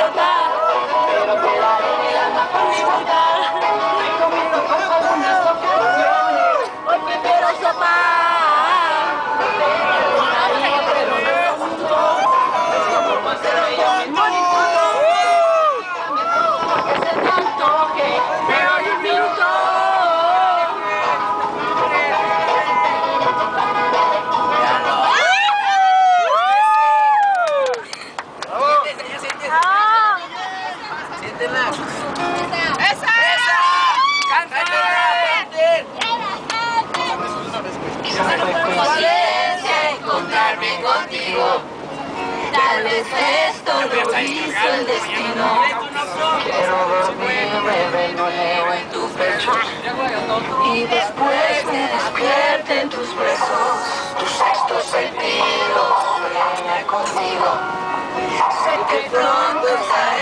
idiota, pero te daré el alma por disfrutar. Ven conmigo por algunas ocasiones, hoy prefiero escapar. Pero no mundo, es como paseo y yo mismo ni punto. Que se te antoje, te doy un minuto. Siéntela. ¡Esa! Paciencia encontrarme contigo. Tal vez esto lo hizo el destino. Quiero dormirme, venoleo en tu pecho y después me despierte en tus besos. Tu sexto sentido sueña conmigo. Sé que pronto estaré